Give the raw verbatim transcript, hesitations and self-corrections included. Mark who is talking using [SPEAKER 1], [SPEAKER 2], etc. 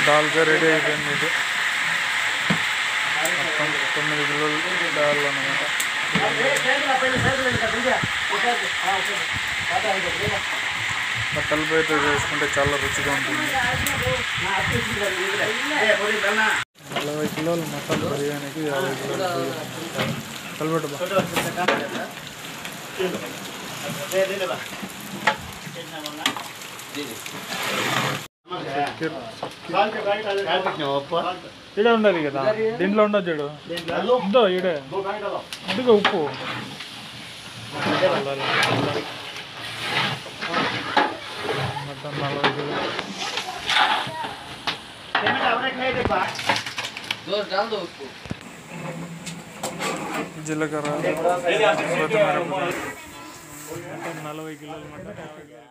[SPEAKER 1] దాల్గా ready అయిపోయింది. ఇది మొత్తం తొమ్మిది కిలోలు దాల్ అన్నమాట. కట్టెలపైతో చేసుకుంటే చాలా రుచిగా ఉంటుంది. నలభై కిలోలు మటన్ బిర్యానీకి యాభై కిలోలు కలబెట్టు. ఈడే ఉండాలి కదా, దీంట్లో ఉండదు చూడు. ఉందో ఈడే ఇందుకు ఉప్పు మొత్తం నలభై కిలో జీలకర్ర, కొత్తిమీర, మొత్తం నలభై కిలోలు మటన్.